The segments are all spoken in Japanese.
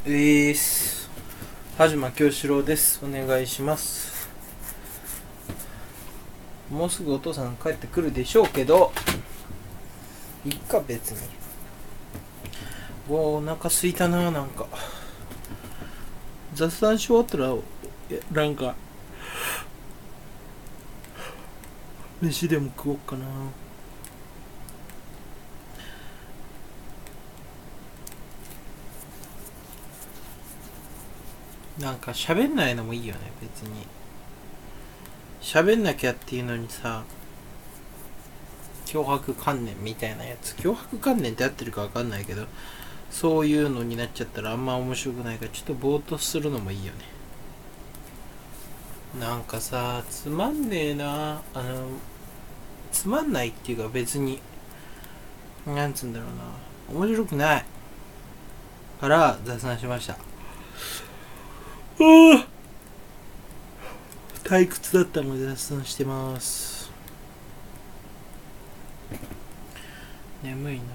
はじま京志郎です。お願いします。もうすぐお父さん帰ってくるでしょうけど、いっか別に。お腹すいたな。なんか雑談し終わったらなんか飯でも食おうかな。なんか喋んないのもいいよね。別に喋んなきゃっていうのにさ、脅迫観念みたいなやつ、脅迫観念って合ってるか分かんないけど、そういうのになっちゃったらあんま面白くないから、ちょっとぼーっとするのもいいよね。なんかさ、つまんねえな。つまんないっていうか、別になんつうんだろうな、面白くないから雑談しました。退屈だったので雑談してます。眠いな。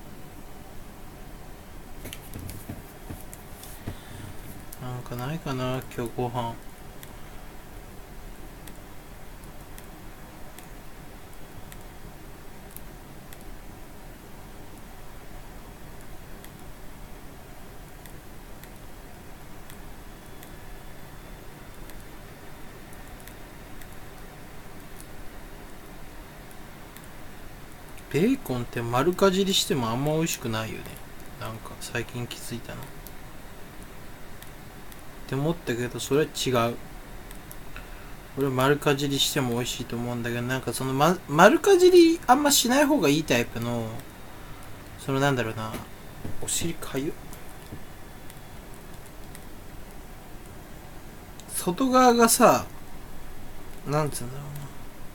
なんかないかな今日ご飯。ベーコンって丸かじりしてもあんま美味しくないよね。なんか最近気づいたのって思ったけど、それは違う。俺丸かじりしても美味しいと思うんだけど、なんかその、丸かじりあんましない方がいいタイプの、そのなんだろうな、お尻かゆっ、外側がさ、なんつうんだろうな、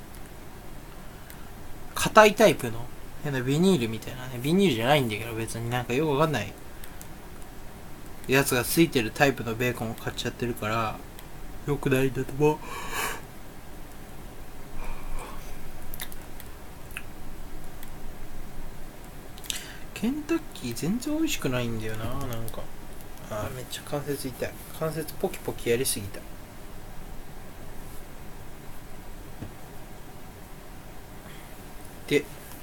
硬いタイプの変なビニールみたいなね、ビニールじゃないんだけど、別になんかよくわかんないやつがついてるタイプのベーコンを買っちゃってるから、よくないんだと思う。ケンタッキー全然美味しくないんだよな。なんかめっちゃ関節痛い。関節ポキポキやりすぎた。で、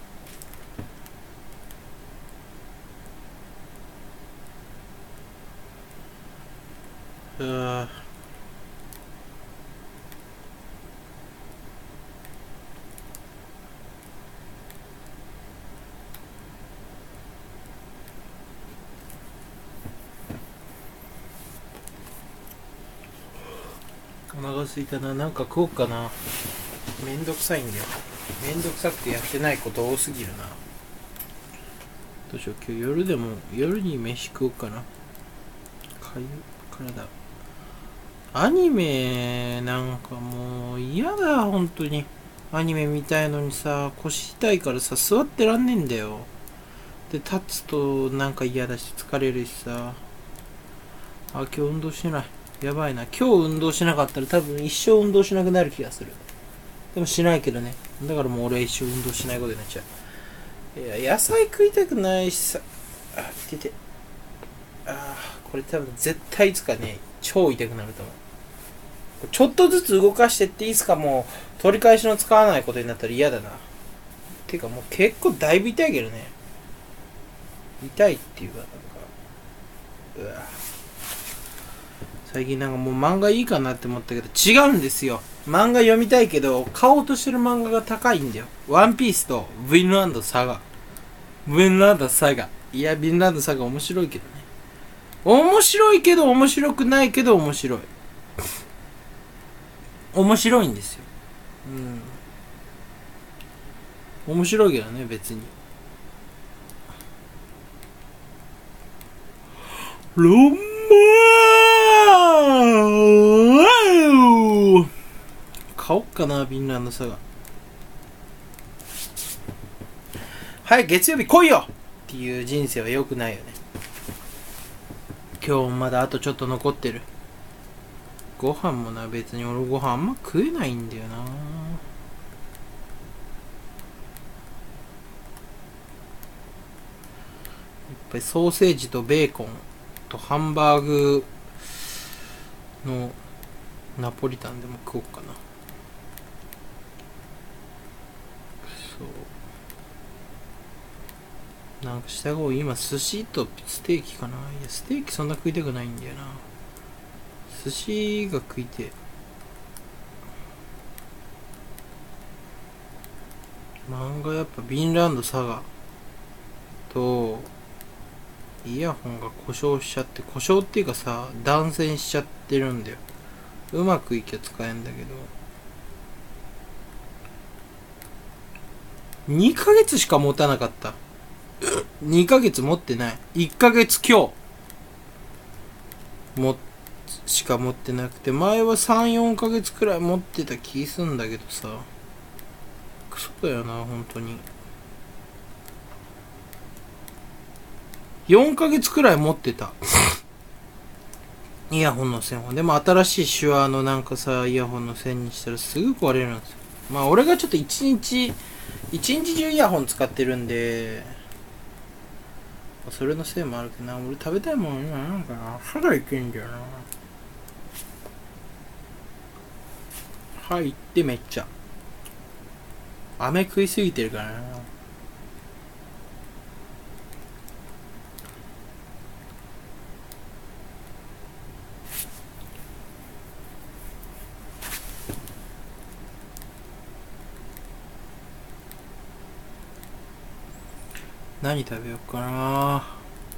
お腹すいたな。なんか食おうかな。めんどくさいんだよ。めんどくさくてやってないこと多すぎるな。どうしよう、今日夜でも、夜に飯食おうかな。かゆ体。アニメなんかもう嫌だ、本当に。アニメ見たいのにさ、腰痛いからさ、座ってらんねえんだよ。で、立つとなんか嫌だし、疲れるしさ。今日運動してない。やばいな。今日運動しなかったら多分一生運動しなくなる気がする。でもしないけどね。だからもう俺は一生運動しないことになっちゃう。いや、野菜食いたくないしさ。見てて。これ多分絶対いつかね、超痛くなると思う。ちょっとずつ動かしてっていつかもう取り返しのつかわないことになったら嫌だな。てかもう結構だいぶ痛いけどね。痛いっていうかなんか、最近なんかもう漫画いいかなって思ったけど違うんですよ。漫画読みたいけど買おうとしてる漫画が高いんだよ。ワンピースとヴィンランドサガ。いや、ヴィンランドサガ面白いけどね。面白いけど面白くないけど面白い。面白いんですよ。面白いけどね、別に。ロンマー買おっかな、ヴィンランドサガ。はい、月曜日来いよっていう人生は良くないよね。今日まだあとちょっと残ってる。ご飯もな、別に俺ご飯あんま食えないんだよな。やっぱりソーセージとベーコンとハンバーグのナポリタンでも食おうかな。そうなんかした方が今寿司とステーキかな。いやステーキそんな食いたくないんだよな。寿司が食いてえ。漫画やっぱヴィンランドサガとイヤホンが故障しちゃって、故障っていうかさ断線しちゃってるんだよ。うまくいきゃ使えんだけど2ヶ月しか持たなかった。2ヶ月持ってない。1ヶ月今日しか持ってなくて、前は3、4ヶ月くらい持ってた気すんだけどさ、クソだよな本当に。4ヶ月くらい持ってたイヤホンの線は。でも新しい手話のなんかさイヤホンの線にしたらすぐ壊れるんですよ。まあ俺がちょっと一日中イヤホン使ってるんで、それのせいもあるけどな。俺食べたいもん今なんかな、肌いけんだよな。入ってめっちゃ飴食いすぎてるからな。何食べようかな。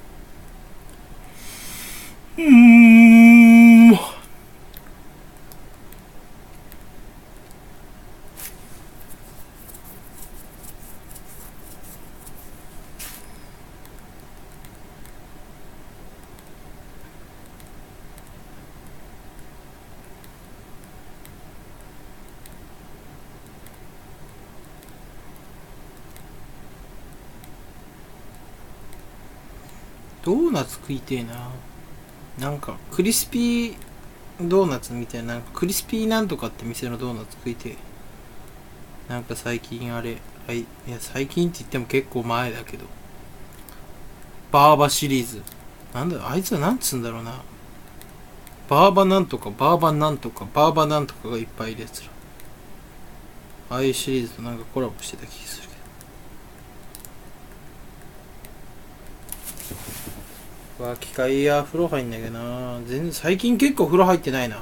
ドーナツ食いてえな。なんかクリスピードーナツみたいな、なんかクリスピーなんとかって店のドーナツ食いてえ。なんか最近あれ、いや最近って言っても結構前だけど、バーバシリーズ、なんだあいつはなんつうんだろうな、バーバなんとかバーバなんとかバーバなんとかがいっぱいいるやつら、ああいうシリーズとなんかコラボしてた気がするけど。わあ機械や風呂入んなきゃな。全然最近結構風呂入ってないな。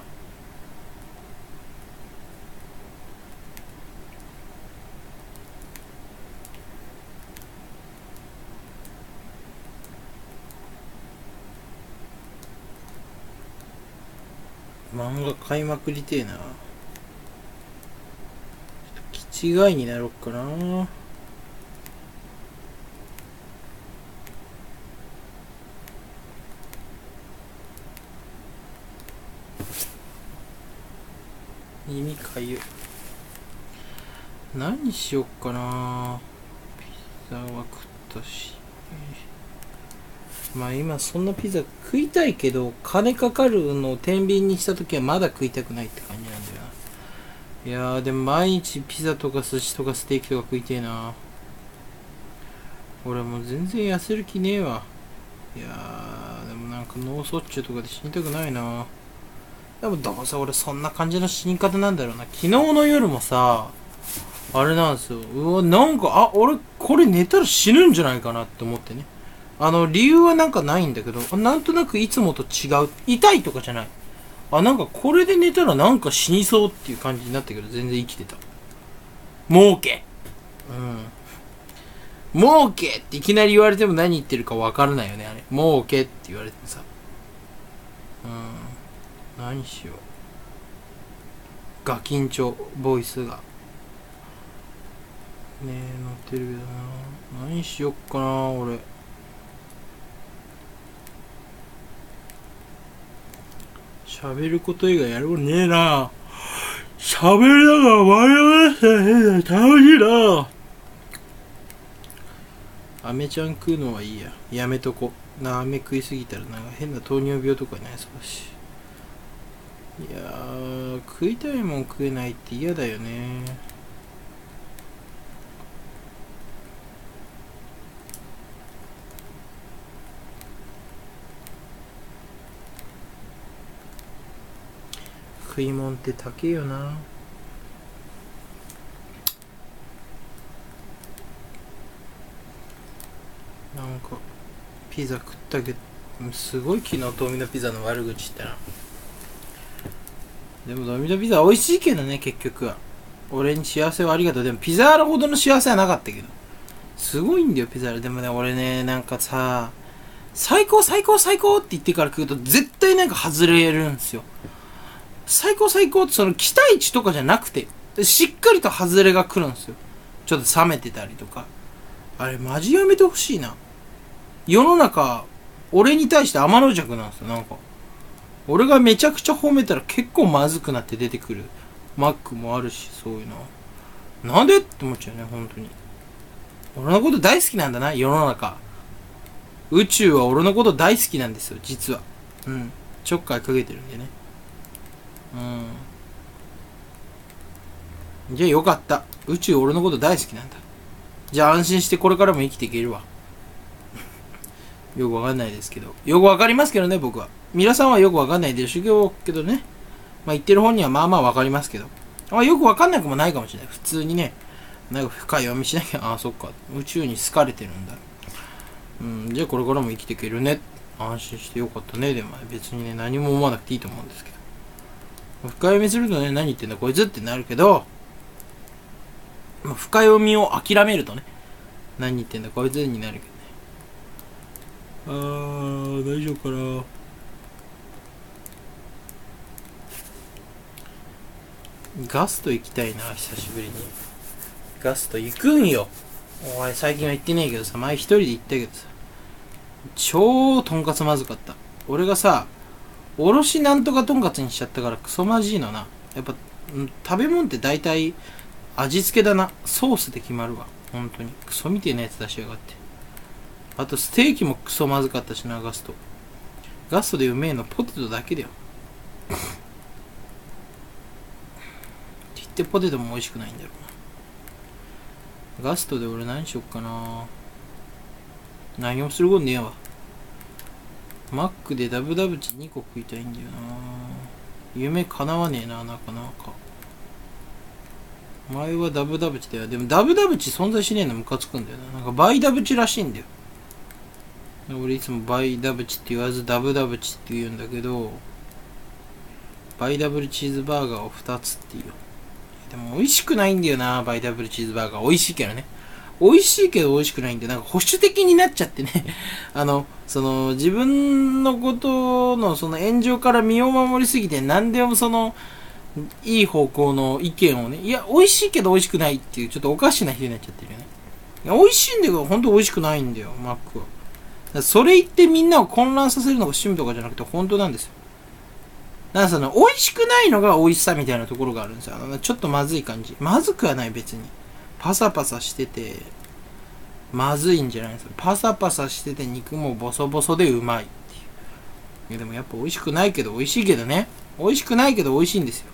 漫画買いまくりてえな。気違いになろっかな。耳かゆ。何しよっかな。ピザは食ったし、まあ今そんなピザ食いたいけど金かかるのを天秤にした時はまだ食いたくないって感じなんだよな。いやーでも毎日ピザとか寿司とかステーキとか食いてえな。俺もう全然痩せる気ねえわ。いやーでもなんか脳卒中とかで死にたくないな。でもどうせ俺そんな感じの死に方なんだろうな。昨日の夜もさあれなんですよ。うわなんか俺これ寝たら死ぬんじゃないかなって思ってね。理由はなんかないんだけど、なんとなくいつもと違う。痛いとかじゃない。なんかこれで寝たらなんか死にそうっていう感じになったけど、全然生きてた。儲け。儲けっていきなり言われても何言ってるかわからないよね、あれ。儲けって言われてさ。何しよう。ガキンチョ、ボイスが。ねえ、乗ってるけどな。何しよっかな、俺。喋ること以外やることねえな。喋りながら笑わせて楽しいな。アメちゃん食うのはいいや。やめとこ。飴食いすぎたらなんか変な糖尿病とかになりそうだし。いやー、食いたいもん食えないって嫌だよね。 食い物って高えよな。なんかピザ食ったけど、すごい昨日ドミノピザの悪口言ったな。でもドミノピザ美味しいけどね、結局は。俺に幸せをありがとう。でもピザーラほどの幸せはなかったけど、すごいんだよピザーラ。でもね、俺ね、なんかさ、最高最高最高って言ってから食うと絶対なんか外れるんですよ。最高最高ってその期待値とかじゃなくて、しっかりと外れが来るんですよ。ちょっと冷めてたりとか。あれマジやめてほしいな。世の中、俺に対して天の弱なんですよ。なんか俺がめちゃくちゃ褒めたら結構まずくなって出てくるマックもあるし、そういうのなんでって思っちゃうね、本当に。俺のこと大好きなんだな、世の中。宇宙は俺のこと大好きなんですよ、実は。うん。ちょっかいかけてるんでね。じゃあよかった。宇宙俺のこと大好きなんだ。じゃあ安心してこれからも生きていけるわ。よくわかんないですけど。よくわかりますけどね、僕は。皆さんはよくわかんないでしょうけどね。まあ言ってる本にはまあまあわかりますけど。まあよくわかんなくもないかもしれない。普通にね、なんか深い読みしなきゃ、ああ、そっか。宇宙に好かれてるんだ。じゃあこれからも生きていけるね。安心してよかったね。でも別にね、何も思わなくていいと思うんですけど。深読みするとね、何言ってんだこいつってなるけど、まあ、深読みを諦めるとね、何言ってんだこいつになるけどね。大丈夫かな。ガスト行きたいな、久しぶりに。ガスト行くんよ。お前最近は行ってねえけどさ、前一人で行ったけどさ、超とんかつまずかった。俺がさ、おろしなんとかとんかつにしちゃったからクソまじいのな。やっぱ、食べ物って大体味付けだな。ソースで決まるわ。本当に。クソみてえなやつ出しやがって。あとステーキもクソまずかったしな、ガスト。ガストでうめえのポテトだけだよ。って言ってポテトも美味しくないんだろうな。ガストで俺何しよっかな。何もすることねえわ。マックでダブダブチ2個食いたいんだよな。夢叶わねえな、なかなか。前はダブダブチだよ。でもダブダブチ存在しねえのムカつくんだよな。なんかバイダブチらしいんだよ。俺いつもバイダブチって言わずダブダブチって言うんだけど、バイダブルチーズバーガーを2つって言うよ。でも美味しくないんだよな、バイダブルチーズバーガー。美味しいけどね。美味しいけど美味しくないんで、なんか保守的になっちゃってね。自分のことのその炎上から身を守りすぎて、何でもいい方向の意見をね、いや、美味しいけど美味しくないっていう、ちょっとおかしな人になっちゃってるよね。いや、美味しいんだけど、本当美味しくないんだよ、マックは。それ言ってみんなを混乱させるのが趣味とかじゃなくて、本当なんですよ。だから美味しくないのが美味しさみたいなところがあるんですよ。ちょっとまずい感じ。まずくはない、別に。パサパサしてて、まずいんじゃないですよ。パサパサしてて肉もボソボソでうまいっていう。いやでもやっぱ美味しくないけど美味しいけどね。美味しくないけど美味しいんですよ。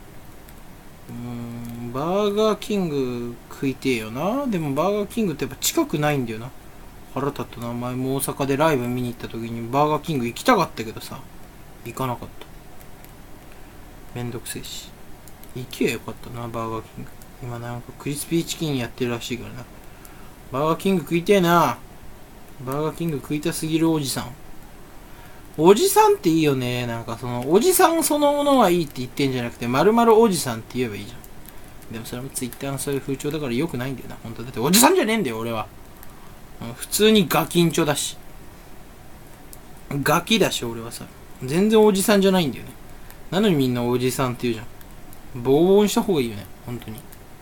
バーガーキング食いてえよな。でもバーガーキングってやっぱ近くないんだよな。腹立ったな。前も大阪でライブ見に行った時にバーガーキング行きたかったけどさ、行かなかった。めんどくせえし。行けばよかったな、バーガーキング。今なんかクリスピーチキンやってるらしいからな。バーガーキング食いてえな。バーガーキング食いたすぎるおじさん。おじさんっていいよね。なんかおじさんそのものはいいって言ってんじゃなくて、丸々おじさんって言えばいいじゃん。でもそれもツイッターのそういう風潮だから良くないんだよな。本当だっておじさんじゃねえんだよ、俺は。普通にガキンチョだし。ガキだし、俺はさ。全然おじさんじゃないんだよね。なのにみんなおじさんって言うじゃん。ボーボーにした方がいいよね。本当に。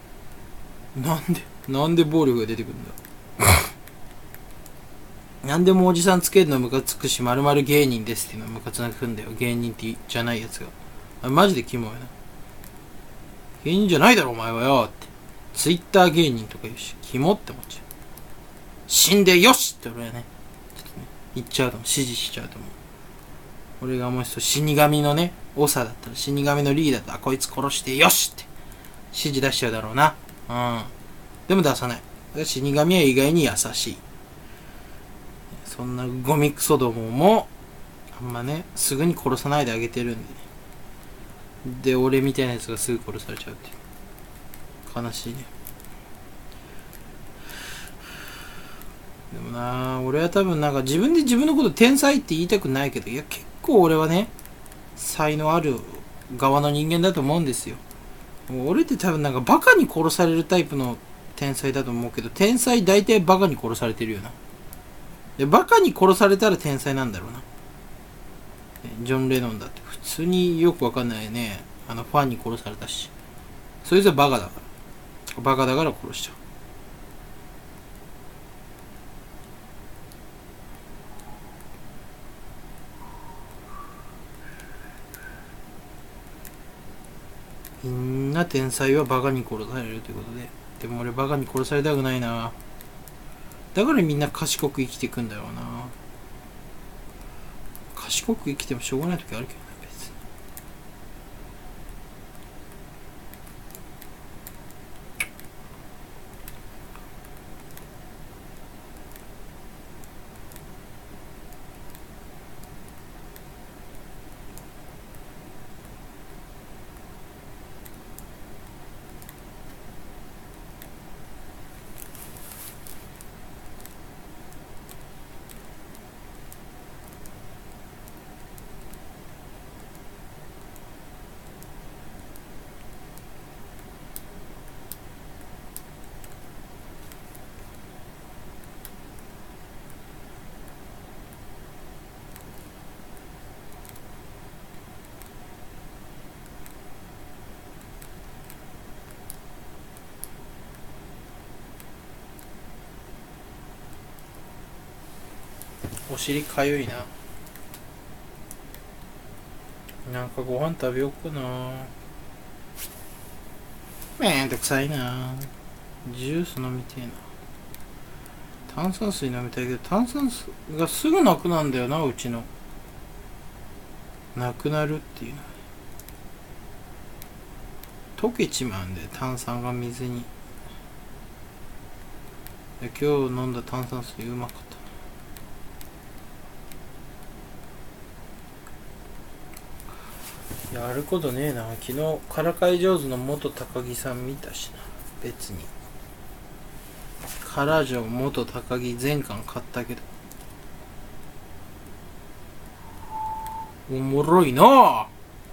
なんで暴力が出てくるんだ。なんでもおじさんつけるのムカつくし、まるまる芸人ですっていうのムカつくんだよ。芸人ってじゃないやつが。あれマジでキモいな。芸人じゃないだろお前はよって。ツイッター芸人とか言うし、キモって思っちゃう。死んでよしって俺はね、ちょっとね、言っちゃうと思う。指示しちゃうと思う。俺がもう死神のね、長だったら、死神のリーダーだったら、こいつ殺してよしって指示出しちゃうだろうな。でも出さない。死神は意外に優しい。そんなゴミクソどもも、あんまね、すぐに殺さないであげてるんでね。 で俺みたいなやつがすぐ殺されちゃうっていう。悲しいね。でもな、俺は多分なんか自分で自分のこと天才って言いたくないけど、いや結構俺はね、才能ある側の人間だと思うんですよ。俺って多分なんかバカに殺されるタイプの天才だと思うけど、天才大体バカに殺されてるよな。でバカに殺されたら天才なんだろうな。ジョン・レノンだって普通によくわかんないね、ファンに殺されたし、そいつはバカだから、バカだから殺しちゃう。みんな天才はバカに殺されるということで、でも俺バカに殺されたくないな。だからみんな賢く生きていくんだろうな。賢く生きてもしょうがない時あるけどね、別に。お尻かゆいな。なんかご飯食べようかな。めんどくさいな。ジュース飲みてえな。炭酸水飲みたいけど、炭酸水がすぐなくなんだよな、うちの。なくなるっていうのは。溶けちまうんで、炭酸が水に。今日飲んだ炭酸水うまかった。やることねえな。昨日からかい上手の元高木さん見たしな。別にから城元高木全巻買ったけどおもろいな。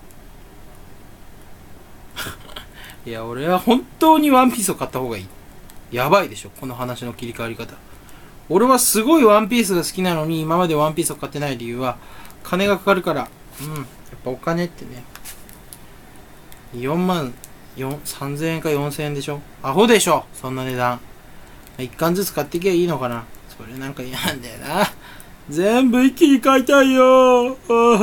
いや俺は本当にワンピースを買った方がいい。やばいでしょこの話の切り替わり方。俺はすごいワンピースが好きなのに今までワンピースを買ってない理由は金がかかるから。やっぱお金ってね、4万3000円か4000円でしょ。アホでしょそんな値段。1巻ずつ買っていけばいいのかな。それなんか嫌なんだよな。全部一気に買いたいよ。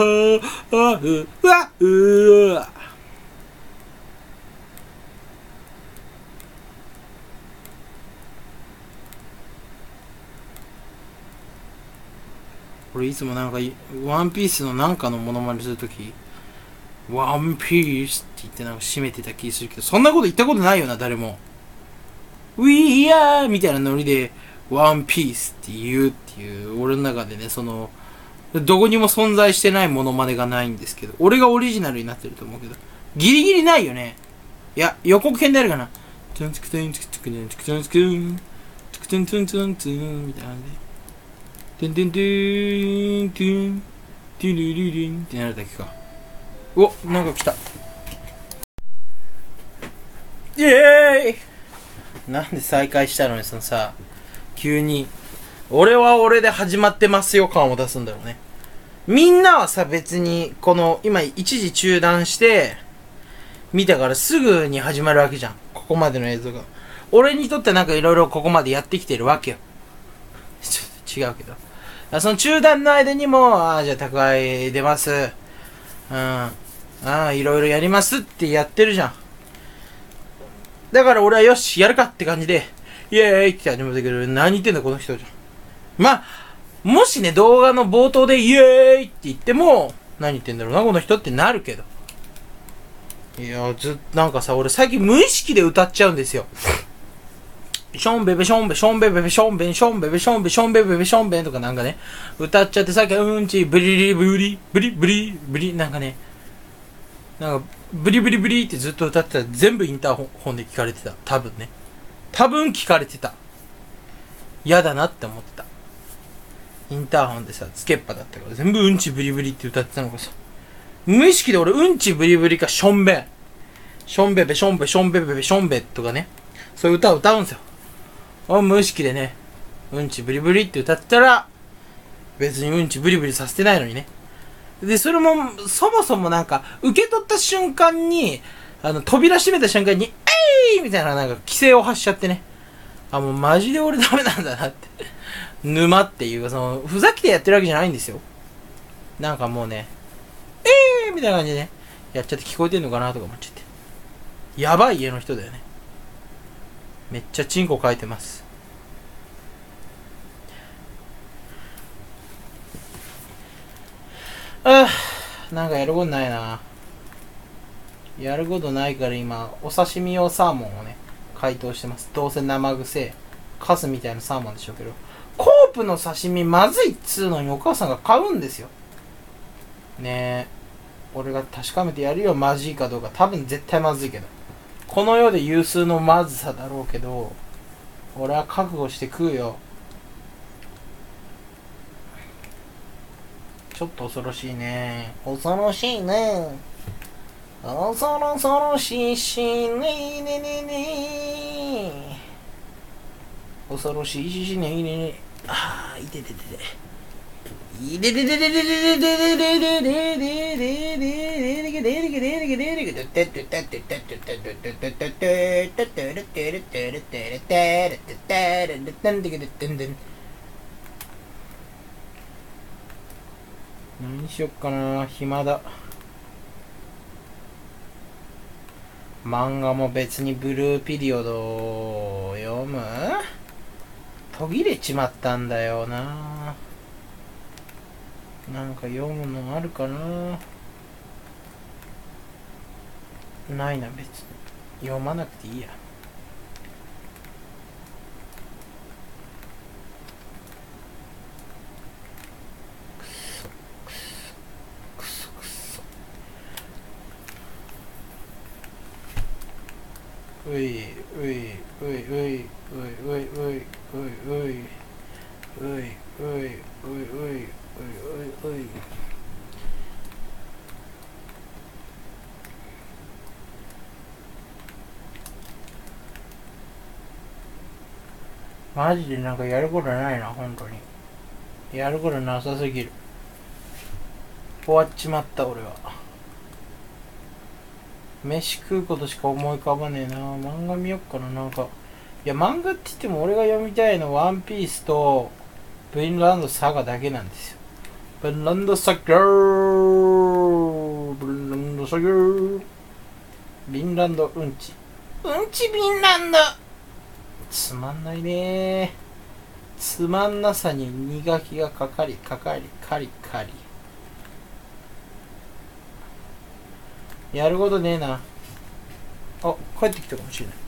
俺いつもなんかワンピースのなんかのモノマネするときワンピースって言ってなんか締めてた気するけど、そんなこと言ったことないよな誰も。We are みたいなノリでワンピースって言うっていう俺の中でね、そのどこにも存在してないモノマネがないんですけど、俺がオリジナルになってると思うけどギリギリないよね。いや予告編であるかな。トゥンツクトゥンツクトゥクトゥンツクトゥンツクトゥンツクトゥンツゥンツゥンツゥンみたいな感じでトゥントゥントゥントゥントゥルルルンってなるだけか。お、なんか来た。イエーイ。なんで再開したのにそのさ、急に俺は俺で始まってますよ感を出すんだろうね。みんなはさ別にこの今一時中断して見たからすぐに始まるわけじゃん。ここまでの映像が。俺にとってなんかいろいろここまでやってきてるわけよ。ちょっと違うけど。その中断の間にも、じゃあ宅配出ます。いろいろやりますってやってるじゃん。だから俺はよし、やるかって感じで、イエーイって始めたけど、何言ってんだこの人じゃん。まあ、もしね、動画の冒頭でイエーイって言っても、何言ってんだろうな、この人ってなるけど。いや、なんかさ、俺最近無意識で歌っちゃうんですよ。ションベベションベションベベベションベンションベベションベションベベベションベンとかなんかね、歌っちゃってさっきうんちブリリブリブリブリブリなんかね、なんかブリブリブリってずっと歌ってたら全部インターホンで聞かれてた。多分ね。多分聞かれてた。嫌だなって思ってた。インターホンでさ、つけっぱだったから全部うんちブリブリって歌ってたのがさ、無意識で俺うんちブリブリかしょんべん。しょんべべしょんべしょんべべべしょんべとかね。そういう歌を歌うんですよ。無意識でね、うんちブリブリって歌ってたら、別にうんちブリブリさせてないのにね。で、それも、そもそもなんか、受け取った瞬間に、扉閉めた瞬間に、えいみたいななんか、規制を発しちゃってね。もうマジで俺ダメなんだなって。沼っていうか、ふざけてやってるわけじゃないんですよ。なんかもうね、みたいな感じでね、やっちゃって聞こえてんのかなとか思っちゃって。やばい家の人だよね。めっちゃチンコ書いてます。なんかやることないな。やることないから今、お刺身用サーモンをね、解凍してます。どうせ生臭カスみたいなサーモンでしょうけど。コープの刺身まずいっつうのにお母さんが買うんですよ。ねえ。俺が確かめてやるよ、まずいかどうか。多分絶対まずいけど。この世で有数のまずさだろうけど、俺は覚悟して食うよ。ちょっと恐ろしいね。恐ろしいね。恐ろしいしねねねね。恐ろしいしねねね。ああ、いてててて。いててててててててててててて何しよっかな。暇だ。漫画も別にブルーピリオドを読む？途切れちまったんだよな。なんか読むのあるかな。ないな、別に。読まなくていいや。ういういういういういういういういうマジでなんかやることないな、本当に。やることなさすぎる。終わっちまった、俺は。飯食うことしか思い浮かばねえな。漫画見よっかな、なんか。いや、漫画って言っても俺が読みたいのはワンピースとヴィンランドサガだけなんですよ。ヴィンランドサガー、ヴィンランドサガー、ヴィンランドうんち。うんちヴィンランド。つまんないね。つまんなさに苦気がかかり、カリカリ。やることねえな。あ、帰ってきたかもしれない。